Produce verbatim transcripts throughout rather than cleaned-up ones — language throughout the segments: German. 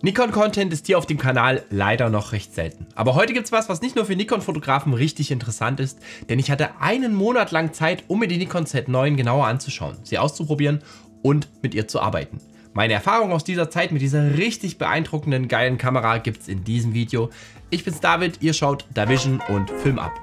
Nikon-Content ist hier auf dem Kanal leider noch recht selten. Aber heute gibt es was, was nicht nur für Nikon-Fotografen richtig interessant ist, denn ich hatte einen Monat lang Zeit, um mir die Nikon Z neun genauer anzuschauen, sie auszuprobieren und mit ihr zu arbeiten. Meine Erfahrung aus dieser Zeit mit dieser richtig beeindruckenden, geilen Kamera gibt es in diesem Video. Ich bin's David, ihr schaut Davision und Film ab.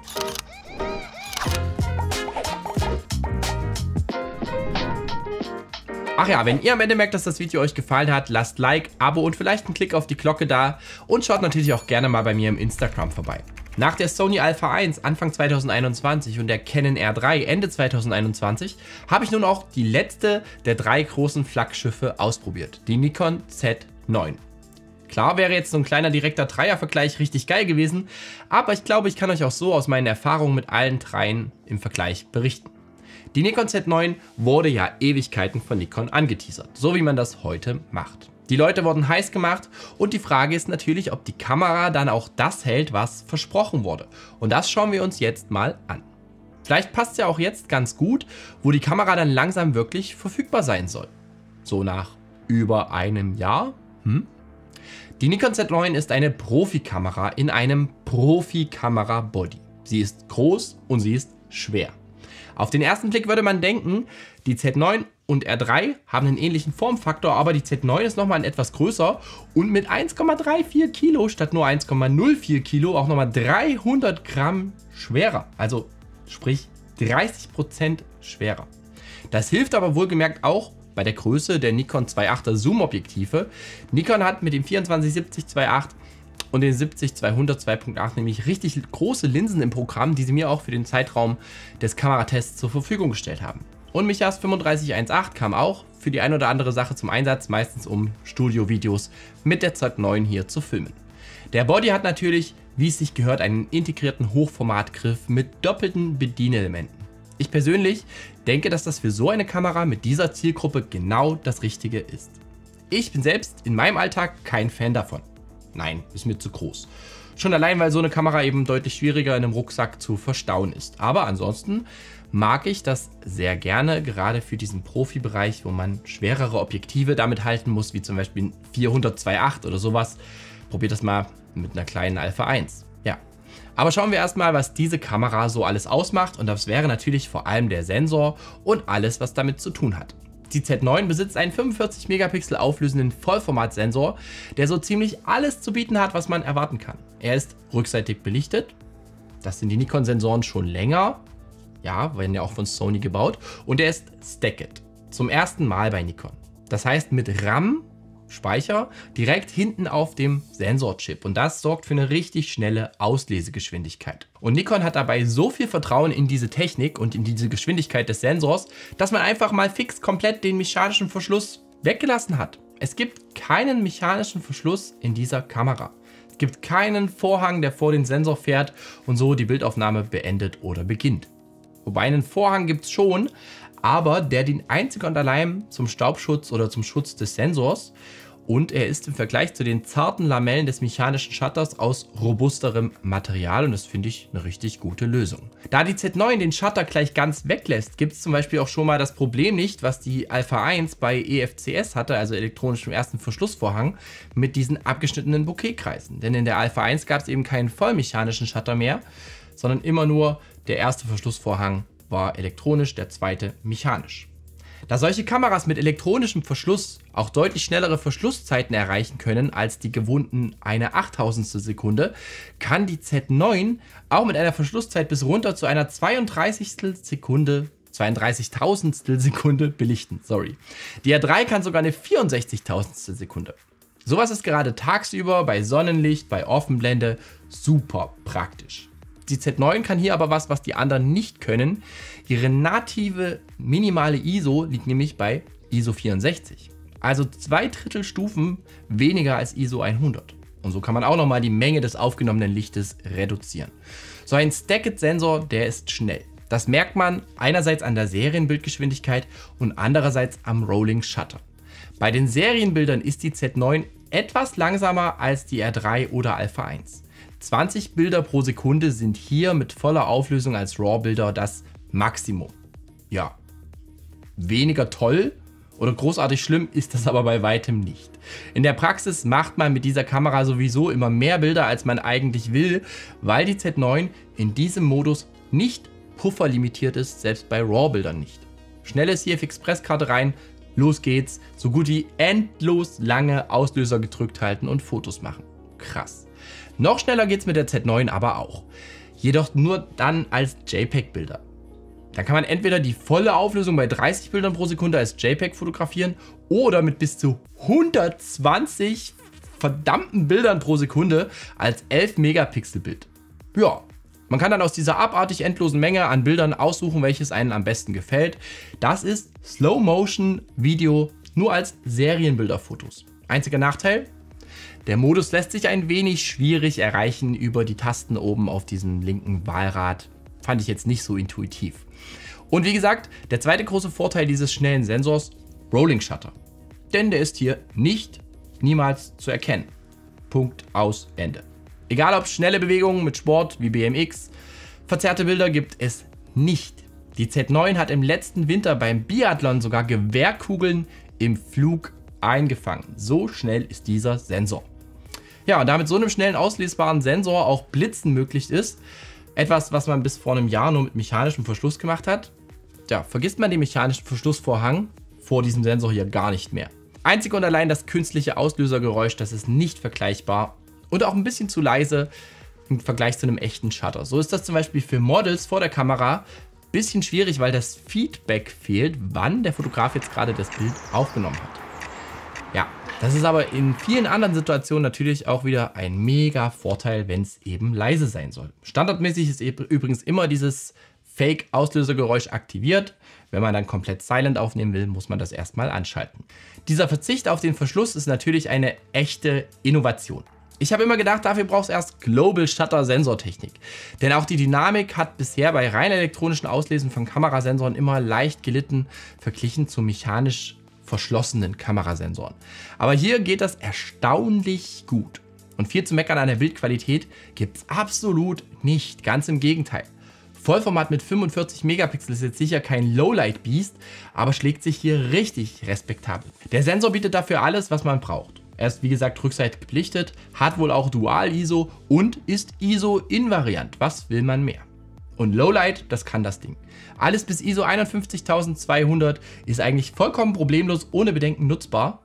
Ach ja, wenn ihr am Ende merkt, dass das Video euch gefallen hat, lasst Like, Abo und vielleicht einen Klick auf die Glocke da und schaut natürlich auch gerne mal bei mir im Instagram vorbei. Nach der Sony Alpha eins Anfang zweitausendeinundzwanzig und der Canon R drei Ende zweitausendeinundzwanzig habe ich nun auch die letzte der drei großen Flaggschiffe ausprobiert, die Nikon Z neun. Klar wäre jetzt so ein kleiner direkter Dreier-Vergleich richtig geil gewesen, aber ich glaube, ich kann euch auch so aus meinen Erfahrungen mit allen dreien im Vergleich berichten. Die Nikon Z neun wurde ja Ewigkeiten von Nikon angeteasert, so wie man das heute macht. Die Leute wurden heiß gemacht und die Frage ist natürlich, ob die Kamera dann auch das hält, was versprochen wurde. Und das schauen wir uns jetzt mal an. Vielleicht passt es ja auch jetzt ganz gut, wo die Kamera dann langsam wirklich verfügbar sein soll. So nach über einem Jahr. Hm? Die Nikon Z neun ist eine Profikamera in einem Profikamera-Body. Sie ist groß und sie ist schwer. Auf den ersten Blick würde man denken, die Z neun und R drei haben einen ähnlichen Formfaktor, aber die Z neun ist nochmal etwas größer und mit eins Komma vierunddreißig Kilo statt nur eins Komma null vier Kilo auch nochmal dreihundert Gramm schwerer. Also sprich dreißig Prozent schwerer. Das hilft aber wohlgemerkt auch bei der Größe der Nikon zwei Komma achter Zoom-Objektive. Nikon hat mit dem vierundzwanzig siebzig zwei Komma acht und den siebzig zweihundert zwei Punkt acht nämlich richtig große Linsen im Programm, die sie mir auch für den Zeitraum des Kameratests zur Verfügung gestellt haben. Und Michas fünfunddreißig eins Komma acht kam auch für die ein oder andere Sache zum Einsatz, meistens um Studiovideos mit der Z neun hier zu filmen. Der Body hat natürlich, wie es sich gehört, einen integrierten Hochformatgriff mit doppelten Bedienelementen. Ich persönlich denke, dass das für so eine Kamera mit dieser Zielgruppe genau das Richtige ist. Ich bin selbst in meinem Alltag kein Fan davon. Nein, ist mir zu groß. Schon allein, weil so eine Kamera eben deutlich schwieriger in einem Rucksack zu verstauen ist. Aber ansonsten mag ich das sehr gerne, gerade für diesen Profibereich, wo man schwerere Objektive damit halten muss, wie zum Beispiel ein vierhundert zwei Komma acht oder sowas. Probiert das mal mit einer kleinen Alpha eins. Ja. Aber schauen wir erstmal, was diese Kamera so alles ausmacht. Und das wäre natürlich vor allem der Sensor und alles, was damit zu tun hat. Die Z neun besitzt einen fünfundvierzig Megapixel auflösenden Vollformatsensor, der so ziemlich alles zu bieten hat, was man erwarten kann. Er ist rückseitig belichtet, das sind die Nikon-Sensoren schon länger, ja, werden ja auch von Sony gebaut, und er ist stacked, zum ersten Mal bei Nikon. Das heißt mit RAM, Speicher, direkt hinten auf dem Sensorchip und das sorgt für eine richtig schnelle Auslesegeschwindigkeit. Und Nikon hat dabei so viel Vertrauen in diese Technik und in diese Geschwindigkeit des Sensors, dass man einfach mal fix komplett den mechanischen Verschluss weggelassen hat. Es gibt keinen mechanischen Verschluss in dieser Kamera. Es gibt keinen Vorhang, der vor den Sensor fährt und so die Bildaufnahme beendet oder beginnt. Wobei einen Vorhang gibt es schon, aber der dient einzig und allein zum Staubschutz oder zum Schutz des Sensors und er ist im Vergleich zu den zarten Lamellen des mechanischen Shutters aus robusterem Material und das finde ich eine richtig gute Lösung. Da die Z neun den Shutter gleich ganz weglässt, gibt es zum Beispiel auch schon mal das Problem nicht, was die Alpha eins bei E F C S hatte, also elektronischem ersten Verschlussvorhang, mit diesen abgeschnittenen Bouquetkreisen. Denn in der Alpha eins gab es eben keinen vollmechanischen Shutter mehr, sondern immer nur der erste Verschlussvorhang war elektronisch, der zweite mechanisch. Da solche Kameras mit elektronischem Verschluss auch deutlich schnellere Verschlusszeiten erreichen können als die gewohnten eine Achttausendstel Sekunde, kann die Z neun auch mit einer Verschlusszeit bis runter zu einer zweiunddreißigstel Sekunde, zweiunddreißigtausendstel Sekunde belichten. Sorry. Die R drei kann sogar eine vierundsechzigtausendstel Sekunde. Sowas ist gerade tagsüber bei Sonnenlicht, bei Offenblende super praktisch. Die Z neun kann hier aber was, was die anderen nicht können. Ihre native minimale I S O liegt nämlich bei I S O vierundsechzig. Also zwei Drittel Stufen weniger als I S O hundert. Und so kann man auch nochmal die Menge des aufgenommenen Lichtes reduzieren. So ein Stacked-Sensor, der ist schnell. Das merkt man einerseits an der Serienbildgeschwindigkeit und andererseits am Rolling Shutter. Bei den Serienbildern ist die Z neun etwas langsamer als die R drei oder Alpha eins. zwanzig Bilder pro Sekunde sind hier mit voller Auflösung als RAW-Bilder das Maximum. Ja, weniger toll Oder großartig schlimm ist das aber bei weitem nicht. In der Praxis macht man mit dieser Kamera sowieso immer mehr Bilder, als man eigentlich will, weil die Z neun in diesem Modus nicht pufferlimitiert ist, selbst bei RAW-Bildern nicht. Schnelle C F Express-Karte rein, los geht's, so gut wie endlos lange Auslöser gedrückt halten und Fotos machen. Krass. Noch schneller geht's mit der Z neun aber auch. Jedoch nur dann als JPEG-Bilder. Dann kann man entweder die volle Auflösung bei dreißig Bildern pro Sekunde als JPEG fotografieren oder mit bis zu hundertzwanzig verdammten Bildern pro Sekunde als elf Megapixel Bild. Ja, man kann dann aus dieser abartig endlosen Menge an Bildern aussuchen, welches einen am besten gefällt. Das ist Slow-Motion-Video nur als Serienbilderfotos. Einziger Nachteil? Der Modus lässt sich ein wenig schwierig erreichen über die Tasten oben auf diesem linken Wahlrad. Fand ich jetzt nicht so intuitiv. Und wie gesagt, der zweite große Vorteil dieses schnellen Sensors, Rolling Shutter. Denn der ist hier nicht, niemals zu erkennen. Punkt, aus, Ende. Egal ob schnelle Bewegungen mit Sport wie B M X, verzerrte Bilder gibt es nicht. Die Z neun hat im letzten Winter beim Biathlon sogar Gewehrkugeln im Flug eingefangen. So schnell ist dieser Sensor. Ja, und damit so einem schnellen auslesbaren Sensor auch Blitzen möglich ist, etwas, was man bis vor einem Jahr nur mit mechanischem Verschluss gemacht hat, ja, vergisst man den mechanischen Verschlussvorhang vor diesem Sensor hier gar nicht mehr. Einzig und allein das künstliche Auslösergeräusch, das ist nicht vergleichbar und auch ein bisschen zu leise im Vergleich zu einem echten Shutter. So ist das zum Beispiel für Models vor der Kamera ein bisschen schwierig, weil das Feedback fehlt, wann der Fotograf jetzt gerade das Bild aufgenommen hat. Ja, das ist aber in vielen anderen Situationen natürlich auch wieder ein mega Vorteil, wenn es eben leise sein soll. Standardmäßig ist übrigens immer dieses Fake-Auslösergeräusch aktiviert. Wenn man dann komplett silent aufnehmen will, muss man das erstmal anschalten. Dieser Verzicht auf den Verschluss ist natürlich eine echte Innovation. Ich habe immer gedacht, dafür braucht es erst Global Shutter Sensortechnik. Denn auch die Dynamik hat bisher bei rein elektronischen Auslesen von Kamerasensoren immer leicht gelitten, verglichen zu mechanisch verschlossenen Kamerasensoren. Aber hier geht das erstaunlich gut. Und viel zu meckern an der Bildqualität gibt es absolut nicht. Ganz im Gegenteil. Vollformat mit fünfundvierzig Megapixel ist jetzt sicher kein Lowlight-Biest, aber schlägt sich hier richtig respektabel. Der Sensor bietet dafür alles, was man braucht. Er ist wie gesagt rückseitig belichtet, hat wohl auch Dual-I S O und ist I S O-invariant. Was will man mehr? Und Lowlight, das kann das Ding. Alles bis I S O einundfünfzigtausendzweihundert ist eigentlich vollkommen problemlos ohne Bedenken nutzbar.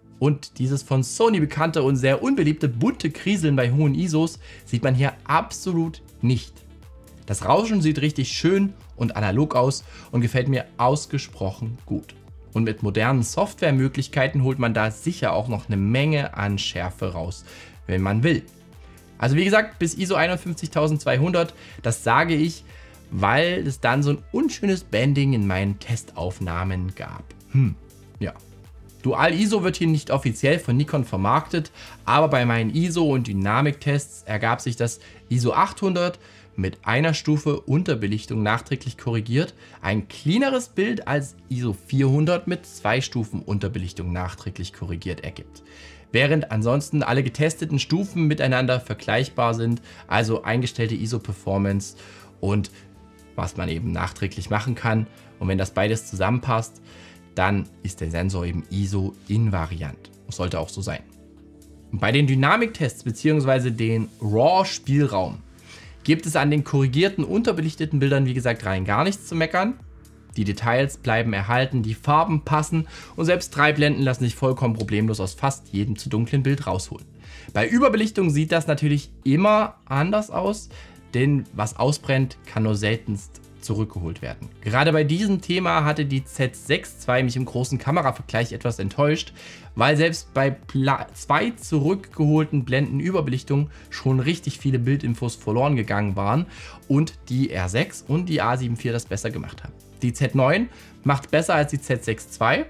Und dieses von Sony bekannte und sehr unbeliebte bunte Kriseln bei hohen I S Os sieht man hier absolut nicht. Das Rauschen sieht richtig schön und analog aus und gefällt mir ausgesprochen gut. Und mit modernen Softwaremöglichkeiten holt man da sicher auch noch eine Menge an Schärfe raus, wenn man will. Also wie gesagt, bis I S O einundfünfzigtausendzweihundert, das sage ich, weil es dann so ein unschönes Banding in meinen Testaufnahmen gab. Hm, ja. Dual-I S O wird hier nicht offiziell von Nikon vermarktet, aber bei meinen I S O- und Dynamiktests ergab sich das I S O achthundert mit einer Stufe Unterbelichtung nachträglich korrigiert, ein cleaneres Bild als I S O vierhundert mit zwei Stufen Unterbelichtung nachträglich korrigiert ergibt. Während ansonsten alle getesteten Stufen miteinander vergleichbar sind, also eingestellte I S O-Performance und was man eben nachträglich machen kann. Und wenn das beides zusammenpasst, dann ist der Sensor eben I S O-invariant. Sollte auch so sein. Und bei den Dynamiktests bzw. den RAW-Spielraum gibt es an den korrigierten, unterbelichteten Bildern wie gesagt rein gar nichts zu meckern. Die Details bleiben erhalten, die Farben passen und selbst drei Blenden lassen sich vollkommen problemlos aus fast jedem zu dunklen Bild rausholen. Bei Überbelichtung sieht das natürlich immer anders aus, denn was ausbrennt, kann nur seltenst zurückgeholt werden. Gerade bei diesem Thema hatte die Z sechs zwei mich im großen Kameravergleich etwas enttäuscht, weil selbst bei zwei zurückgeholten Blendenüberbelichtungen schon richtig viele Bildinfos verloren gegangen waren und die R sechs und die A sieben vier das besser gemacht haben. Die Z neun macht besser als die Z sechs zwei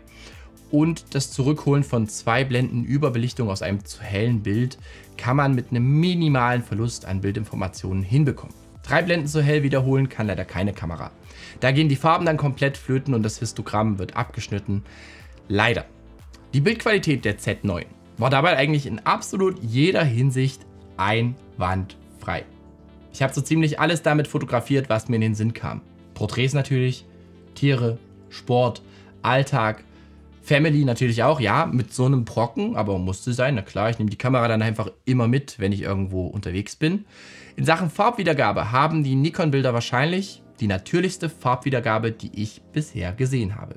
und das Zurückholen von zwei Blendenüberbelichtungen aus einem zu hellen Bild kann man mit einem minimalen Verlust an Bildinformationen hinbekommen. Drei Blenden zu hell wiederholen kann leider keine Kamera. Da gehen die Farben dann komplett flöten und das Histogramm wird abgeschnitten. Leider. Die Bildqualität der Z neun war dabei eigentlich in absolut jeder Hinsicht einwandfrei. Ich habe so ziemlich alles damit fotografiert, was mir in den Sinn kam. Porträts natürlich, Tiere, Sport, Alltag, Family natürlich auch, ja, mit so einem Brocken, aber musste sein, na klar, ich nehme die Kamera dann einfach immer mit, wenn ich irgendwo unterwegs bin. In Sachen Farbwiedergabe haben die Nikon-Bilder wahrscheinlich die natürlichste Farbwiedergabe, die ich bisher gesehen habe.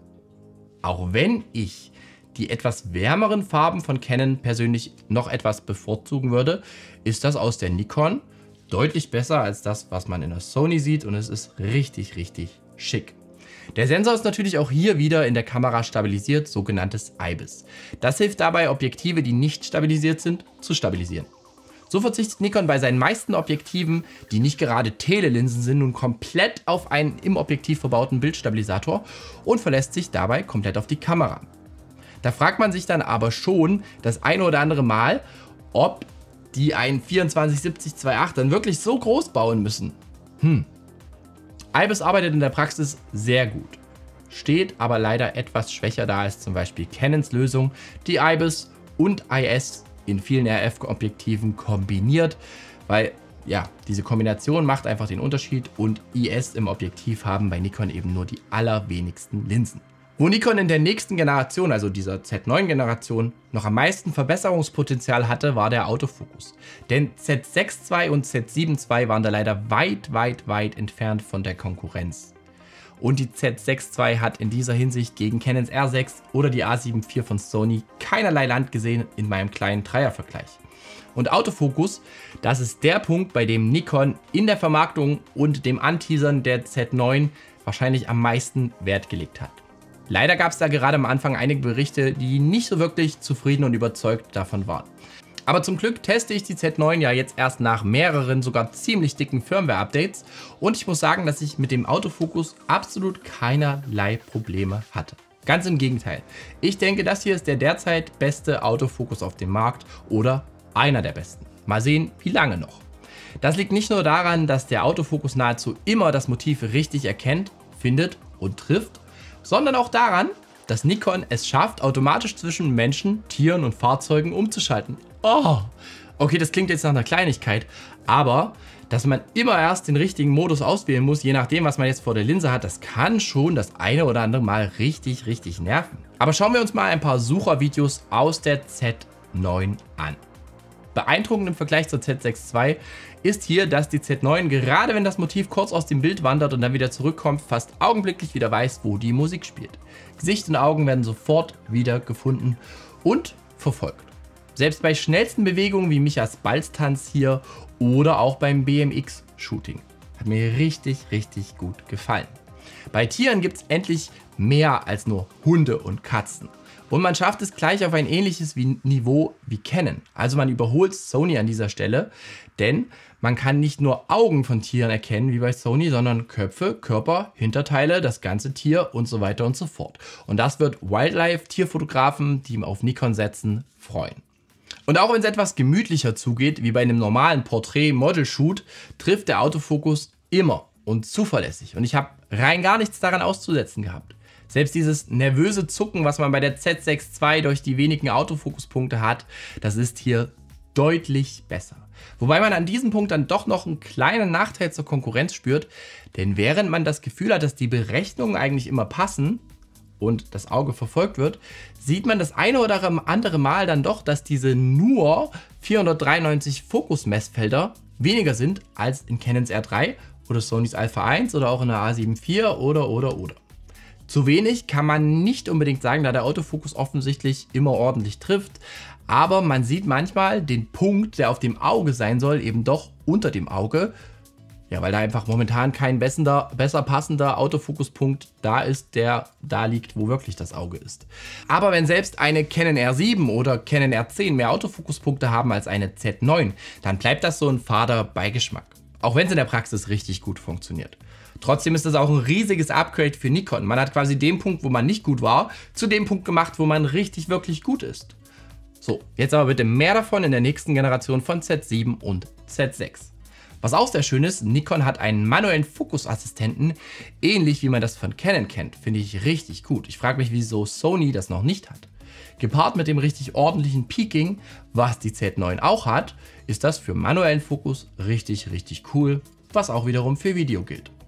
Auch wenn ich die etwas wärmeren Farben von Canon persönlich noch etwas bevorzugen würde, ist das aus der Nikon deutlich besser als das, was man in der Sony sieht, und es ist richtig, richtig schick. Der Sensor ist natürlich auch hier wieder in der Kamera stabilisiert, sogenanntes I B I S. Das hilft dabei, Objektive, die nicht stabilisiert sind, zu stabilisieren. So verzichtet Nikon bei seinen meisten Objektiven, die nicht gerade Telelinsen sind, nun komplett auf einen im Objektiv verbauten Bildstabilisator und verlässt sich dabei komplett auf die Kamera. Da fragt man sich dann aber schon das eine oder andere Mal, ob die einen vierundzwanzig siebzig zwei Komma acht dann wirklich so groß bauen müssen. Hm. I B I S arbeitet in der Praxis sehr gut, steht aber leider etwas schwächer da als zum Beispiel Canons Lösung, die I B I S und I S in vielen R F-Objektiven kombiniert, weil ja, diese Kombination macht einfach den Unterschied, und I S im Objektiv haben bei Nikon eben nur die allerwenigsten Linsen. Wo Nikon in der nächsten Generation, also dieser Z neun Generation, noch am meisten Verbesserungspotenzial hatte, war der Autofokus. Denn Z sechs Punkt zwei und Z sieben Punkt zwei waren da leider weit, weit, weit entfernt von der Konkurrenz. Und die Z sechs Punkt zwei hat in dieser Hinsicht gegen Canons R sechs oder die A sieben vier von Sony keinerlei Land gesehen in meinem kleinen Dreiervergleich. Und Autofokus, das ist der Punkt, bei dem Nikon in der Vermarktung und dem Anteasern der Z neun wahrscheinlich am meisten Wert gelegt hat. Leider gab es da gerade am Anfang einige Berichte, die nicht so wirklich zufrieden und überzeugt davon waren. Aber zum Glück teste ich die Z neun ja jetzt erst nach mehreren, sogar ziemlich dicken Firmware-Updates, und ich muss sagen, dass ich mit dem Autofokus absolut keinerlei Probleme hatte. Ganz im Gegenteil. Ich denke, das hier ist der derzeit beste Autofokus auf dem Markt oder einer der besten. Mal sehen, wie lange noch. Das liegt nicht nur daran, dass der Autofokus nahezu immer das Motiv richtig erkennt, findet und trifft, sondern auch daran, dass Nikon es schafft, automatisch zwischen Menschen, Tieren und Fahrzeugen umzuschalten. Oh, okay, das klingt jetzt nach einer Kleinigkeit, aber dass man immer erst den richtigen Modus auswählen muss, je nachdem, was man jetzt vor der Linse hat, das kann schon das eine oder andere Mal richtig, richtig nerven. Aber schauen wir uns mal ein paar Suchervideos aus der Z neun an. Beeindruckend im Vergleich zur Z sechs Punkt zwei ist hier, dass die Z neun, gerade wenn das Motiv kurz aus dem Bild wandert und dann wieder zurückkommt, fast augenblicklich wieder weiß, wo die Musik spielt. Gesicht und Augen werden sofort wieder gefunden und verfolgt. Selbst bei schnellsten Bewegungen wie Michas Balztanz hier oder auch beim B M X-Shooting. Hat mir richtig, richtig gut gefallen. Bei Tieren gibt es endlich mehr als nur Hunde und Katzen. Und man schafft es gleich auf ein ähnliches Niveau wie Canon. Also man überholt Sony an dieser Stelle, denn man kann nicht nur Augen von Tieren erkennen wie bei Sony, sondern Köpfe, Körper, Hinterteile, das ganze Tier und so weiter und so fort. Und das wird Wildlife-Tierfotografen, die auf Nikon setzen, freuen. Und auch wenn es etwas gemütlicher zugeht, wie bei einem normalen Porträt-Model-Shoot, trifft der Autofokus immer und zuverlässig. Und ich habe rein gar nichts daran auszusetzen gehabt. Selbst dieses nervöse Zucken, was man bei der Z sechs Punkt zwei durch die wenigen Autofokuspunkte hat, das ist hier deutlich besser. Wobei man an diesem Punkt dann doch noch einen kleinen Nachteil zur Konkurrenz spürt, denn während man das Gefühl hat, dass die Berechnungen eigentlich immer passen und das Auge verfolgt wird, sieht man das eine oder andere Mal dann doch, dass diese nur vierhundertdreiundneunzig Fokusmessfelder weniger sind als in Canons R drei oder Sonys Alpha eins oder auch in der A sieben vier oder oder oder. Zu wenig kann man nicht unbedingt sagen, da der Autofokus offensichtlich immer ordentlich trifft, aber man sieht manchmal den Punkt, der auf dem Auge sein soll, eben doch unter dem Auge. Ja, weil da einfach momentan kein bessender, besser passender Autofokuspunkt da ist, der da liegt, wo wirklich das Auge ist. Aber wenn selbst eine Canon R sieben oder Canon R zehn mehr Autofokuspunkte haben als eine Z neun, dann bleibt das so ein fader Beigeschmack. Auch wenn es in der Praxis richtig gut funktioniert. Trotzdem ist das auch ein riesiges Upgrade für Nikon. Man hat quasi den Punkt, wo man nicht gut war, zu dem Punkt gemacht, wo man richtig, wirklich gut ist. So, jetzt aber bitte mehr davon in der nächsten Generation von Z sieben und Z sechs. Was auch sehr schön ist, Nikon hat einen manuellen Fokusassistenten, ähnlich wie man das von Canon kennt. Finde ich richtig gut. Ich frage mich, wieso Sony das noch nicht hat. Gepaart mit dem richtig ordentlichen Peaking, was die Z neun auch hat, ist das für manuellen Fokus richtig, richtig cool, was auch wiederum für Video gilt.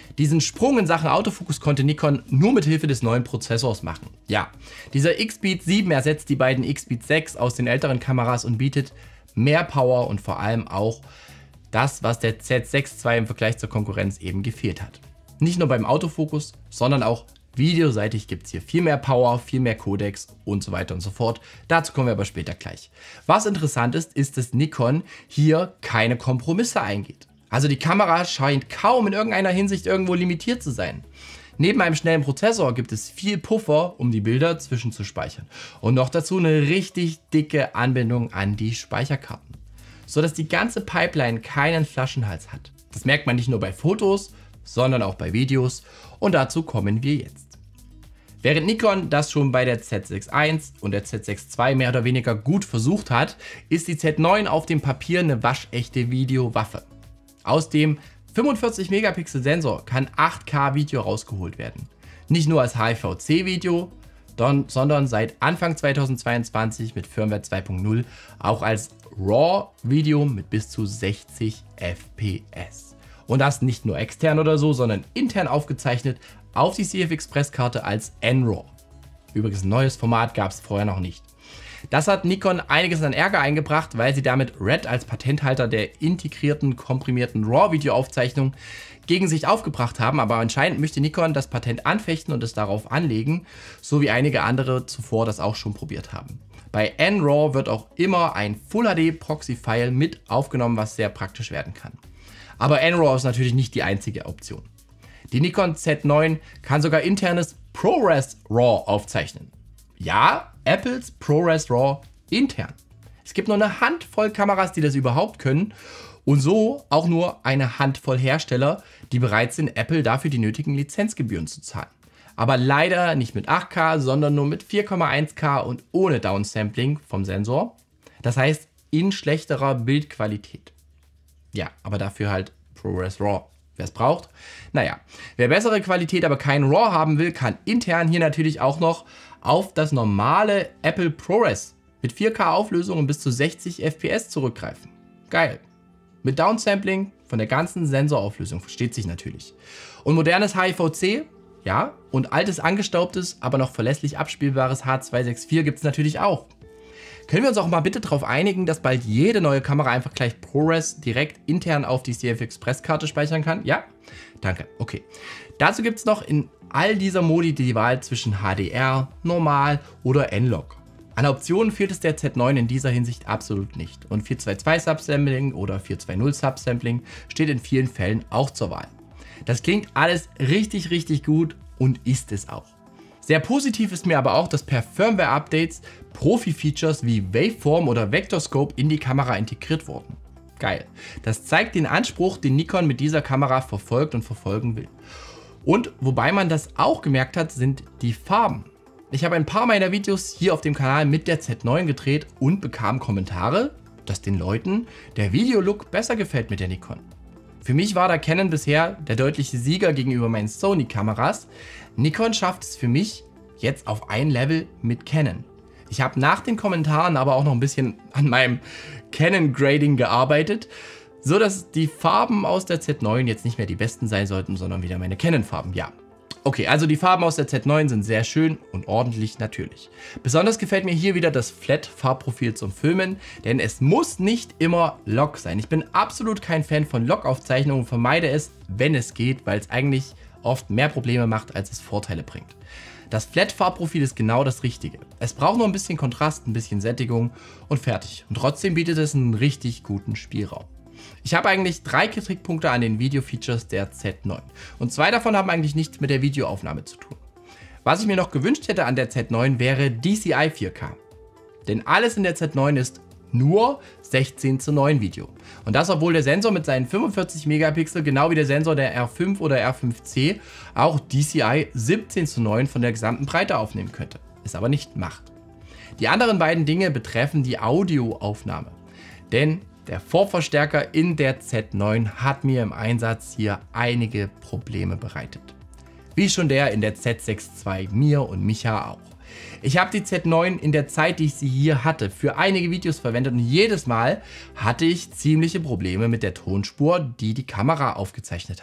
Diesen Sprung in Sachen Autofokus konnte Nikon nur mit Hilfe des neuen Prozessors machen. Ja, dieser X-Beat sieben ersetzt die beiden X-Beat sechs aus den älteren Kameras und bietet mehr Power und vor allem auch das, was der Z sechs zwei im Vergleich zur Konkurrenz eben gefehlt hat. Nicht nur beim Autofokus, sondern auch videoseitig gibt es hier viel mehr Power, viel mehr Codecs und so weiter und so fort. Dazu kommen wir aber später gleich. Was interessant ist, ist, dass Nikon hier keine Kompromisse eingeht. Also die Kamera scheint kaum in irgendeiner Hinsicht irgendwo limitiert zu sein. Neben einem schnellen Prozessor gibt es viel Puffer, um die Bilder zwischenzuspeichern. Und noch dazu eine richtig dicke Anbindung an die Speicherkarten, sodass die ganze Pipeline keinen Flaschenhals hat. Das merkt man nicht nur bei Fotos, sondern auch bei Videos und dazu kommen wir jetzt. Während Nikon das schon bei der Z sechs eins und der Z sechs zwei mehr oder weniger gut versucht hat, ist die Z neun auf dem Papier eine waschechte Videowaffe. Aus dem fünfundvierzig Megapixel Sensor kann acht K Video rausgeholt werden. Nicht nur als H E V C Video, sondern seit Anfang zweitausendzweiundzwanzig mit Firmware zwei Punkt null auch als RAW Video mit bis zu sechzig F P S. Und das nicht nur extern oder so, sondern intern aufgezeichnet auf die C F Express Karte als N RAW. Übrigens ein neues Format gab es vorher noch nicht. Das hat Nikon einiges an Ärger eingebracht, weil sie damit RED als Patenthalter der integrierten, komprimierten RAW-Videoaufzeichnung gegen sich aufgebracht haben, aber anscheinend möchte Nikon das Patent anfechten und es darauf anlegen, so wie einige andere zuvor das auch schon probiert haben. Bei N RAW wird auch immer ein Full H D Proxy-File mit aufgenommen, was sehr praktisch werden kann. Aber N RAW ist natürlich nicht die einzige Option. Die Nikon Z neun kann sogar internes ProRes RAW aufzeichnen. Ja, Apples ProRes RAW intern. Es gibt nur eine Handvoll Kameras, die das überhaupt können und so auch nur eine Handvoll Hersteller, die bereit sind, Apple dafür die nötigen Lizenzgebühren zu zahlen. Aber leider nicht mit acht K, sondern nur mit vier Komma eins K und ohne Downsampling vom Sensor. Das heißt in schlechterer Bildqualität. Ja, aber dafür halt ProRes RAW. Wer es braucht? Naja, wer bessere Qualität, aber kein RAW haben will, kann intern hier natürlich auch noch auf das normale Apple ProRes mit vier K Auflösung und bis zu sechzig F P S zurückgreifen. Geil. Mit Downsampling von der ganzen Sensorauflösung, versteht sich natürlich. Und modernes H E V C, ja, und altes angestaubtes, aber noch verlässlich abspielbares H zwei sechs vier gibt es natürlich auch. Können wir uns auch mal bitte darauf einigen, dass bald jede neue Kamera einfach gleich ProRes direkt intern auf die C F Express Karte speichern kann? Ja? Danke. Okay. Dazu gibt es noch in all dieser Modi die Wahl zwischen H D R, Normal oder N-Log. An Optionen fehlt es der Z neun in dieser Hinsicht absolut nicht. Und vier zwei zwei Subsampling oder vier zwei null Subsampling steht in vielen Fällen auch zur Wahl. Das klingt alles richtig, richtig gut und ist es auch. Sehr positiv ist mir aber auch, dass per Firmware-Updates Profi-Features wie Waveform oder Vectorscope in die Kamera integriert wurden. Geil. Das zeigt den Anspruch, den Nikon mit dieser Kamera verfolgt und verfolgen will. Und wobei man das auch gemerkt hat, sind die Farben. Ich habe ein paar meiner Videos hier auf dem Kanal mit der Z neun gedreht und bekam Kommentare, dass den Leuten der Videolook besser gefällt mit der Nikon. Für mich war da Canon bisher der deutliche Sieger gegenüber meinen Sony-Kameras. Nikon schafft es für mich jetzt auf ein Level mit Canon. Ich habe nach den Kommentaren aber auch noch ein bisschen an meinem Canon-Grading gearbeitet, so dass die Farben aus der Z neun jetzt nicht mehr die besten sein sollten, sondern wieder meine Canon-Farben, ja. Okay, also die Farben aus der Z neun sind sehr schön und ordentlich natürlich. Besonders gefällt mir hier wieder das Flat-Farbprofil zum Filmen, denn es muss nicht immer Log sein. Ich bin absolut kein Fan von Log-Aufzeichnungen und vermeide es, wenn es geht, weil es eigentlich oft mehr Probleme macht, als es Vorteile bringt. Das Flat-Farbprofil ist genau das Richtige. Es braucht nur ein bisschen Kontrast, ein bisschen Sättigung und fertig. Und trotzdem bietet es einen richtig guten Spielraum. Ich habe eigentlich drei Kritikpunkte an den Video-Features der Z neun. Und zwei davon haben eigentlich nichts mit der Videoaufnahme zu tun. Was ich mir noch gewünscht hätte an der Z neun wäre D C I vier K. Denn alles in der Z neun ist nur sechzehn zu neun Video. Und das, obwohl der Sensor mit seinen fünfundvierzig Megapixel, genau wie der Sensor der R fünf oder R fünf C, auch D C I siebzehn zu neun von der gesamten Breite aufnehmen könnte. Es aber nicht macht. Die anderen beiden Dinge betreffen die Audioaufnahme. Denn der Vorverstärker in der Z neun hat mir im Einsatz hier einige Probleme bereitet. Wie schon der in der Z sechs zwei mir und Micha auch. Ich habe die Z neun in der Zeit, die ich sie hier hatte, für einige Videos verwendet und jedes Mal hatte ich ziemliche Probleme mit der Tonspur, die die Kamera aufgezeichnet hatte.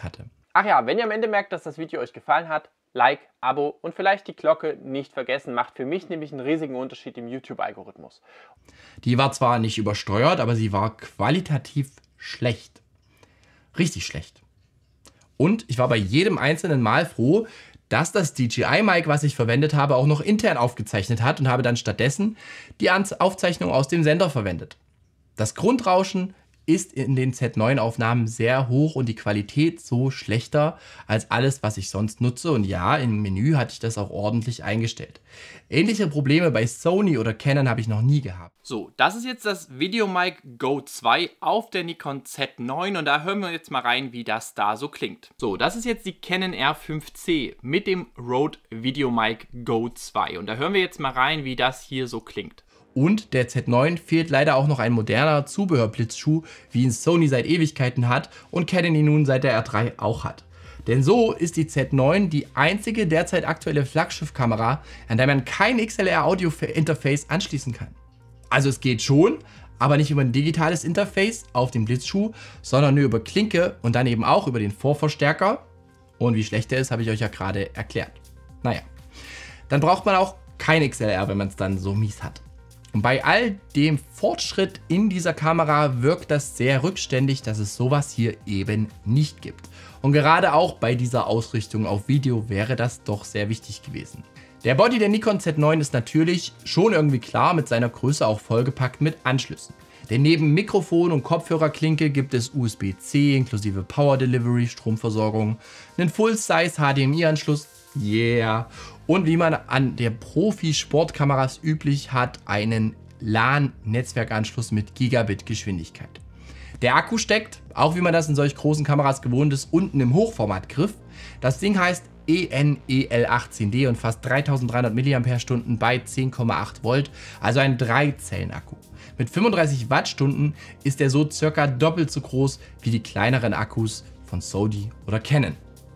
Ach ja, wenn ihr am Ende merkt, dass das Video euch gefallen hat, Like, Abo und vielleicht die Glocke nicht vergessen, macht für mich nämlich einen riesigen Unterschied im YouTube-Algorithmus. Die war zwar nicht übersteuert, aber sie war qualitativ schlecht. Richtig schlecht. Und ich war bei jedem einzelnen Mal froh, dass das D J I-Mic, was ich verwendet habe, auch noch intern aufgezeichnet hat und habe dann stattdessen die Aufzeichnung aus dem Sender verwendet. Das Grundrauschen ist in den Z neun Aufnahmen sehr hoch und die Qualität so schlechter als alles, was ich sonst nutze. Und ja, im Menü hatte ich das auch ordentlich eingestellt. Ähnliche Probleme bei Sony oder Canon habe ich noch nie gehabt. So, das ist jetzt das VideoMic Go zwei auf der Nikon Z neun und da hören wir jetzt mal rein, wie das da so klingt. So, das ist jetzt die Canon R fünf C mit dem Rode VideoMic Go zwei und da hören wir jetzt mal rein, wie das hier so klingt. Und der Z neun fehlt leider auch noch ein moderner Zubehörblitzschuh, wie ihn Sony seit Ewigkeiten hat und Canon ihn nun seit der R drei auch hat. Denn so ist die Z neun die einzige derzeit aktuelle Flaggschiffkamera, an der man kein X L R-Audio-Interface anschließen kann. Also es geht schon, aber nicht über ein digitales Interface auf dem Blitzschuh, sondern nur über Klinke und dann eben auch über den Vorverstärker. Und wie schlecht der ist, habe ich euch ja gerade erklärt. Naja, dann braucht man auch kein X L R, wenn man es dann so mies hat. Und bei all dem Fortschritt in dieser Kamera wirkt das sehr rückständig, dass es sowas hier eben nicht gibt. Und gerade auch bei dieser Ausrichtung auf Video wäre das doch sehr wichtig gewesen. Der Body der Nikon Z neun ist natürlich schon irgendwie klar, mit seiner Größe auch vollgepackt mit Anschlüssen. Denn neben Mikrofon und Kopfhörerklinke gibt es U S B C inklusive Power Delivery, Stromversorgung, einen Full-Size H D M I-Anschluss, yeah, und wie man an der Profi-Sportkameras üblich hat, einen LAN-Netzwerkanschluss mit Gigabit-Geschwindigkeit. Der Akku steckt, auch wie man das in solch großen Kameras gewohnt ist, unten im Hochformatgriff. Das Ding heißt E N E L achtzehn D und fasst dreitausenddreihundert Milliampere-Stunden bei zehn Komma acht Volt, also ein drei Zellen Akku. Mit fünfunddreißig Wattstunden ist er so circa doppelt so groß wie die kleineren Akkus von Sony oder Canon.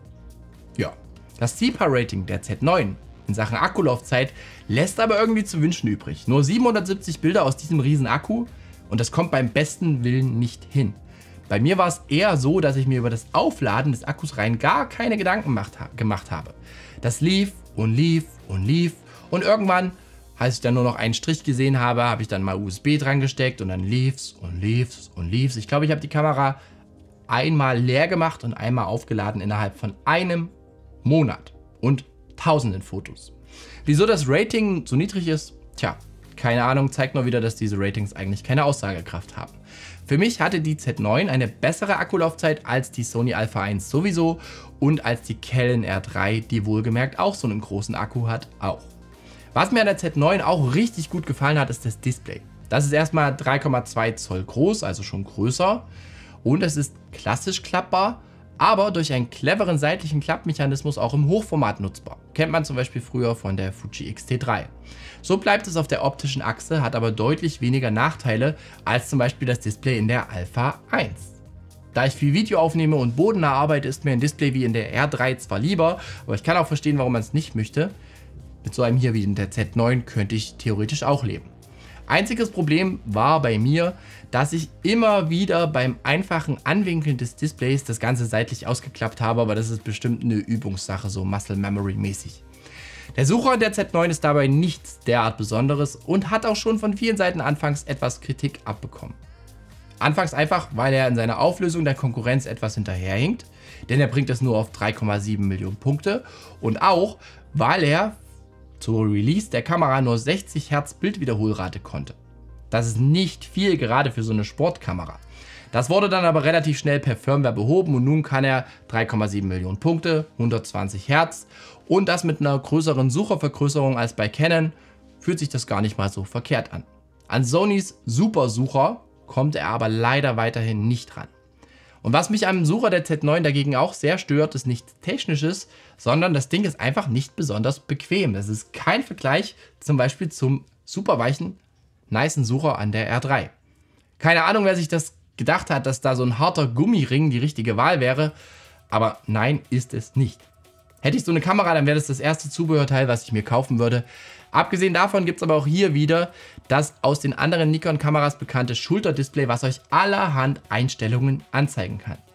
Ja, das C P A-Rating der Z neun in Sachen Akkulaufzeit lässt aber irgendwie zu wünschen übrig. Nur siebenhundertsiebzig Bilder aus diesem riesen Akku und das kommt beim besten Willen nicht hin. Bei mir war es eher so, dass ich mir über das Aufladen des Akkus rein gar keine Gedanken gemacht habe. Das lief und lief und lief und irgendwann, als ich dann nur noch einen Strich gesehen habe, habe ich dann mal U S B dran gesteckt und dann lief's und lief's und lief's. Ich glaube, ich habe die Kamera einmal leer gemacht und einmal aufgeladen innerhalb von einem Monat und tausenden Fotos. Wieso das Rating so niedrig ist? Tja, keine Ahnung, zeigt nur wieder, dass diese Ratings eigentlich keine Aussagekraft haben. Für mich hatte die Z neun eine bessere Akkulaufzeit als die Sony Alpha eins sowieso und als die Canon R drei, die wohlgemerkt auch so einen großen Akku hat, auch. Was mir an der Z neun auch richtig gut gefallen hat, ist das Display. Das ist erstmal drei Komma zwei Zoll groß, also schon größer und es ist klassisch klappbar, aber durch einen cleveren seitlichen Klappmechanismus auch im Hochformat nutzbar. Kennt man zum Beispiel früher von der Fuji X T drei. So bleibt es auf der optischen Achse, hat aber deutlich weniger Nachteile als zum Beispiel das Display in der Alpha eins. Da ich viel Video aufnehme und bodennah arbeite, ist mir ein Display wie in der R drei zwar lieber, aber ich kann auch verstehen, warum man es nicht möchte. Mit so einem hier wie in der Z neun könnte ich theoretisch auch leben. Einziges Problem war bei mir, dass ich immer wieder beim einfachen Anwinkeln des Displays das Ganze seitlich ausgeklappt habe, aber das ist bestimmt eine Übungssache, so Muscle Memory mäßig. Der Sucher der Z neun ist dabei nichts derart Besonderes und hat auch schon von vielen Seiten anfangs etwas Kritik abbekommen. Anfangs einfach, weil er in seiner Auflösung der Konkurrenz etwas hinterherhinkt, denn er bringt es nur auf drei Komma sieben Millionen Punkte und auch, weil er zur Release der Kamera nur sechzig Hertz Bildwiederholrate konnte. Das ist nicht viel, gerade für so eine Sportkamera. Das wurde dann aber relativ schnell per Firmware behoben und nun kann er drei Komma sieben Millionen Punkte, hundertzwanzig Hertz und das mit einer größeren Suchervergrößerung als bei Canon fühlt sich das gar nicht mal so verkehrt an. An Sonys Supersucher kommt er aber leider weiterhin nicht ran. Und was mich am Sucher der Z neun dagegen auch sehr stört, ist nichts Technisches, sondern das Ding ist einfach nicht besonders bequem. Das ist kein Vergleich zum Beispiel zum super weichen, nicen Sucher an der R drei. Keine Ahnung, wer sich das gedacht hat, dass da so ein harter Gummiring die richtige Wahl wäre, aber nein, ist es nicht. Hätte ich so eine Kamera, dann wäre das das erste Zubehörteil, was ich mir kaufen würde. Abgesehen davon gibt es aber auch hier wieder das aus den anderen Nikon-Kameras bekannte Schulterdisplay, was euch allerhand Einstellungen anzeigen kann.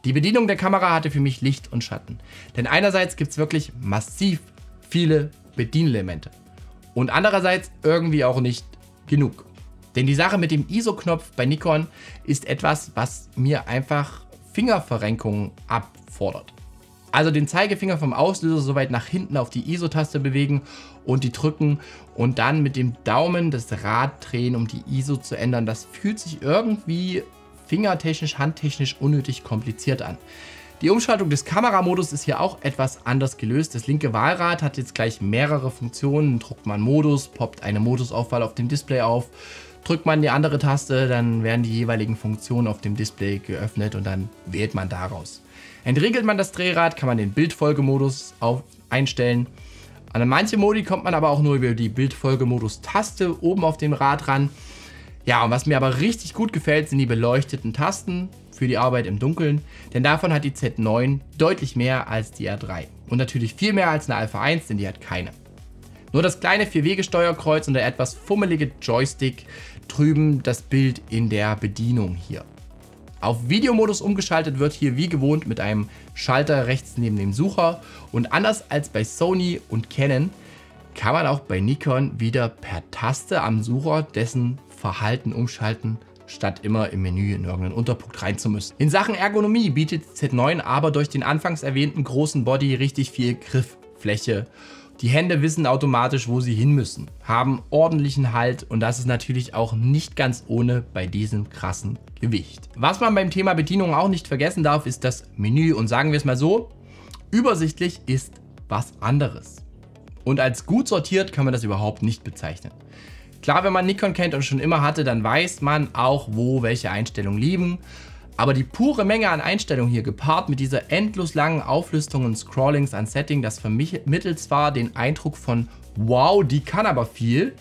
Die Bedienung der Kamera hatte für mich Licht und Schatten. Denn einerseits gibt es wirklich massiv viele Bedienelemente und andererseits irgendwie auch nicht genug. Denn die Sache mit dem I S O-Knopf bei Nikon ist etwas, was mir einfach Fingerverrenkungen abfordert. Also den Zeigefinger vom Auslöser so weit nach hinten auf die I S O-Taste bewegen und die drücken und dann mit dem Daumen das Rad drehen, um die I S O zu ändern. Das fühlt sich irgendwie fingertechnisch, handtechnisch unnötig kompliziert an. Die Umschaltung des Kameramodus ist hier auch etwas anders gelöst. Das linke Wahlrad hat jetzt gleich mehrere Funktionen. Drückt man Modus, poppt eine Modusauswahl auf dem Display auf. Drückt man die andere Taste, dann werden die jeweiligen Funktionen auf dem Display geöffnet und dann wählt man daraus. Entriegelt man das Drehrad, kann man den Bildfolgemodus auf einstellen. An manche Modi kommt man aber auch nur über die Bildfolgemodus-Taste oben auf dem Rad ran. Ja, und was mir aber richtig gut gefällt, sind die beleuchteten Tasten für die Arbeit im Dunkeln, denn davon hat die Z neun deutlich mehr als die R drei. Und natürlich viel mehr als eine Alpha eins, denn die hat keine. Nur das kleine Vier-Wege-Steuerkreuz und der etwas fummelige Joystick trüben das Bild in der Bedienung hier. Auf Videomodus umgeschaltet wird hier wie gewohnt mit einem Schalter rechts neben dem Sucher und anders als bei Sony und Canon kann man auch bei Nikon wieder per Taste am Sucher dessen Verhalten umschalten, statt immer im Menü in irgendeinen Unterpunkt rein zu müssen. In Sachen Ergonomie bietet die Z neun aber durch den anfangs erwähnten großen Body richtig viel Grifffläche. Die Hände wissen automatisch, wo sie hin müssen, haben ordentlichen Halt und das ist natürlich auch nicht ganz ohne bei diesem krassen Gewicht. Was man beim Thema Bedienung auch nicht vergessen darf, ist das Menü und sagen wir es mal so, übersichtlich ist was anderes. Und als gut sortiert kann man das überhaupt nicht bezeichnen. Klar, wenn man Nikon kennt und schon immer hatte, dann weiß man auch, wo welche Einstellungen liegen. Aber die pure Menge an Einstellungen hier gepaart mit dieser endlos langen Auflistung und Scrollings an Setting, das vermittelt zwar den Eindruck von wow, die kann aber viel.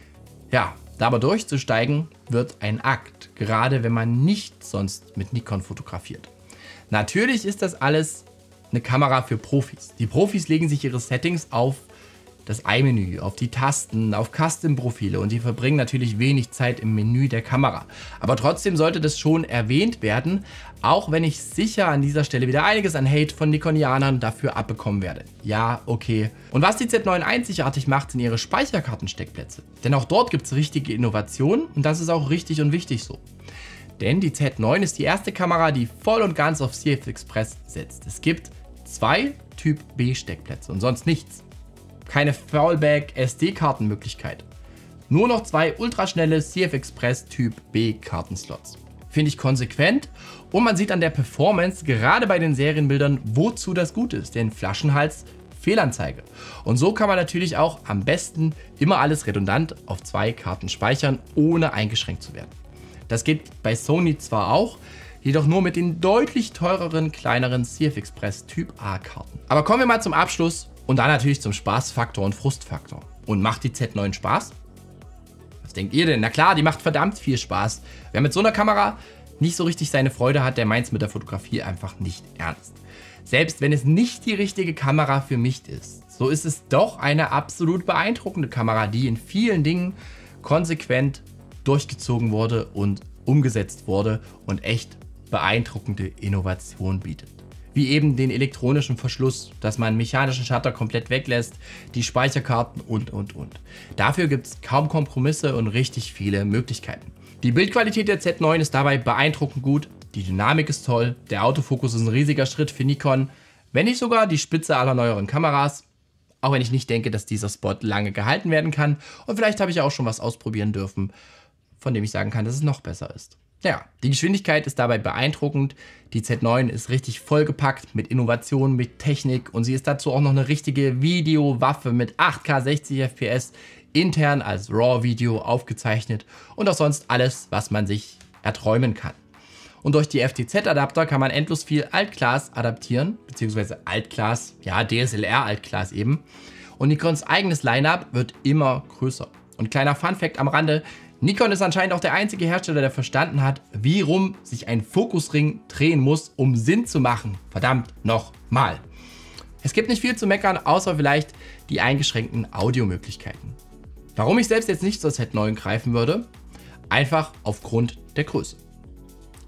Ja, da aber durchzusteigen wird ein Akt, gerade wenn man nicht sonst mit Nikon fotografiert. Natürlich ist das alles eine Kamera für Profis. Die Profis legen sich ihre Settings auf das iMenü, auf die Tasten, auf Custom-Profile und die verbringen natürlich wenig Zeit im Menü der Kamera. Aber trotzdem sollte das schon erwähnt werden, auch wenn ich sicher an dieser Stelle wieder einiges an Hate von Nikonianern dafür abbekommen werde. Ja, okay. Und was die Z neun einzigartig macht, sind ihre Speicherkartensteckplätze. Denn auch dort gibt es richtige Innovationen und das ist auch richtig und wichtig so. Denn die Z neun ist die erste Kamera, die voll und ganz auf C F Express setzt. Es gibt zwei Typ B Steckplätze und sonst nichts. Keine Fallback-S D-Kartenmöglichkeit. Nur noch zwei ultraschnelle C F Express Typ B Kartenslots. Finde ich konsequent und man sieht an der Performance, gerade bei den Serienbildern, wozu das gut ist. Den Flaschenhals, Fehlanzeige. Und so kann man natürlich auch am besten immer alles redundant auf zwei Karten speichern, ohne eingeschränkt zu werden. Das geht bei Sony zwar auch, jedoch nur mit den deutlich teureren, kleineren C F Express Typ A Karten. Aber kommen wir mal zum Abschluss. Und dann natürlich zum Spaßfaktor und Frustfaktor. Und macht die Z neun Spaß? Was denkt ihr denn? Na klar, die macht verdammt viel Spaß. Wer mit so einer Kamera nicht so richtig seine Freude hat, der meint es mit der Fotografie einfach nicht ernst. Selbst wenn es nicht die richtige Kamera für mich ist, so ist es doch eine absolut beeindruckende Kamera, die in vielen Dingen konsequent durchgezogen wurde und umgesetzt wurde und echt beeindruckende Innovation bietet. Wie eben den elektronischen Verschluss, dass man mechanischen Shutter komplett weglässt, die Speicherkarten und und und. Dafür gibt es kaum Kompromisse und richtig viele Möglichkeiten. Die Bildqualität der Z neun ist dabei beeindruckend gut, die Dynamik ist toll, der Autofokus ist ein riesiger Schritt für Nikon, wenn nicht sogar die Spitze aller neueren Kameras, auch wenn ich nicht denke, dass dieser Spot lange gehalten werden kann und vielleicht habe ich auch schon was ausprobieren dürfen, von dem ich sagen kann, dass es noch besser ist. Ja, die Geschwindigkeit ist dabei beeindruckend. Die Z neun ist richtig vollgepackt mit Innovationen, mit Technik und sie ist dazu auch noch eine richtige Videowaffe mit acht K sechzig F P S intern als RAW-Video aufgezeichnet und auch sonst alles, was man sich erträumen kann. Und durch die F T Z-Adapter kann man endlos viel Altglas adaptieren, beziehungsweise Altglas, ja D S L R-Altglas eben. Und Nikons eigenes Line-Up wird immer größer. Und kleiner Fun-Fact am Rande: Nikon ist anscheinend auch der einzige Hersteller, der verstanden hat, wie rum sich ein Fokusring drehen muss, um Sinn zu machen. Verdammt nochmal. Es gibt nicht viel zu meckern, außer vielleicht die eingeschränkten Audiomöglichkeiten. Warum ich selbst jetzt nicht zur Z neun greifen würde? Einfach aufgrund der Größe.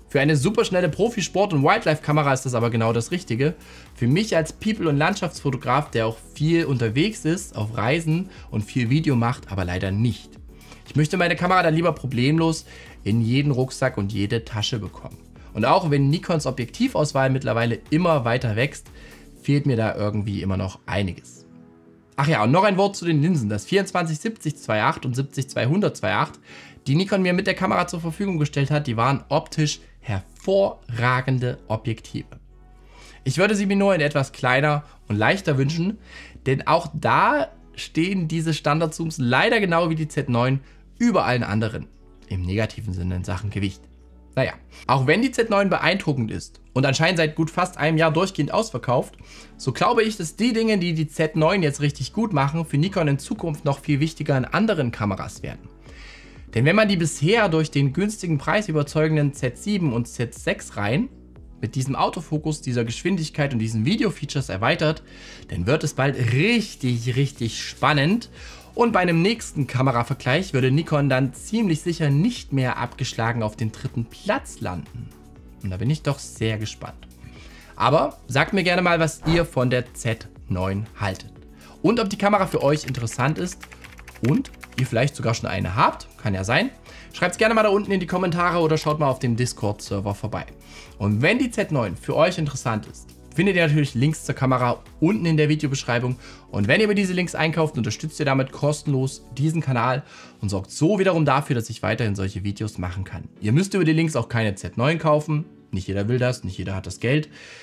Für eine superschnelle Profisport- und Wildlife-Kamera ist das aber genau das Richtige. Für mich als People- und Landschaftsfotograf, der auch viel unterwegs ist, auf Reisen und viel Video macht, aber leider nicht. Ich möchte meine Kamera dann lieber problemlos in jeden Rucksack und jede Tasche bekommen. Und auch wenn Nikons Objektivauswahl mittlerweile immer weiter wächst, fehlt mir da irgendwie immer noch einiges. Ach ja, und noch ein Wort zu den Linsen. Das vierundzwanzig siebzig zwei Komma acht und siebzig zweihundert zwei Komma acht, die Nikon mir mit der Kamera zur Verfügung gestellt hat, die waren optisch hervorragende Objektive. Ich würde sie mir nur in etwas kleiner und leichter wünschen, denn auch da stehen diese Standardzooms leider genau wie die Z neun über allen anderen, im negativen Sinne in Sachen Gewicht. Naja, auch wenn die Z neun beeindruckend ist und anscheinend seit gut fast einem Jahr durchgehend ausverkauft, so glaube ich, dass die Dinge, die die Z neun jetzt richtig gut machen, für Nikon in Zukunft noch viel wichtiger in anderen Kameras werden. Denn wenn man die bisher durch den günstigen Preis überzeugenden Z sieben und Z sechs Reihen mit diesem Autofokus, dieser Geschwindigkeit und diesen Video-Features erweitert, dann wird es bald richtig, richtig spannend. Und bei einem nächsten Kameravergleich würde Nikon dann ziemlich sicher nicht mehr abgeschlagen auf den dritten Platz landen. Und da bin ich doch sehr gespannt. Aber sagt mir gerne mal, was ihr von der Z neun haltet. Und ob die Kamera für euch interessant ist und ihr vielleicht sogar schon eine habt, kann ja sein. Schreibt es gerne mal da unten in die Kommentare oder schaut mal auf dem Discord-Server vorbei. Und wenn die Z neun für euch interessant ist, findet ihr natürlich Links zur Kamera unten in der Videobeschreibung. Und wenn ihr über diese Links einkauft, unterstützt ihr damit kostenlos diesen Kanal und sorgt so wiederum dafür, dass ich weiterhin solche Videos machen kann. Ihr müsst über die Links auch keine Z neun kaufen. Nicht jeder will das, nicht jeder hat das Geld.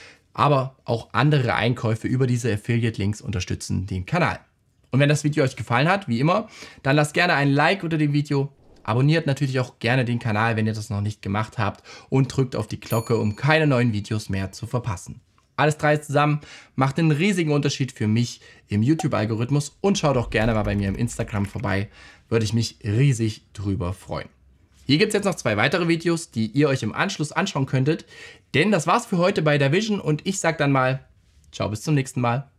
Aber auch andere Einkäufe über diese Affiliate-Links unterstützen den Kanal. Und wenn das Video euch gefallen hat, wie immer, dann lasst gerne ein Like unter dem Video. Abonniert natürlich auch gerne den Kanal, wenn ihr das noch nicht gemacht habt. Und drückt auf die Glocke, um keine neuen Videos mehr zu verpassen. Alles drei zusammen macht einen riesigen Unterschied für mich im YouTube-Algorithmus. Und schaut auch gerne mal bei mir im Instagram vorbei. Würde ich mich riesig drüber freuen. Hier gibt es jetzt noch zwei weitere Videos, die ihr euch im Anschluss anschauen könntet. Denn das war's für heute bei der Vision. Und ich sag dann mal, ciao, bis zum nächsten Mal.